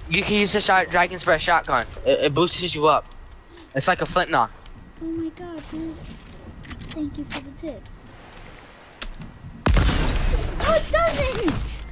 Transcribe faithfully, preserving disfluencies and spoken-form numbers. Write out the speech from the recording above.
You can use the shot dragon spray shotgun. It, it boosts you up. It's like a flint knock. Oh my god, dude. Thank you for the tip. Oh, it doesn't!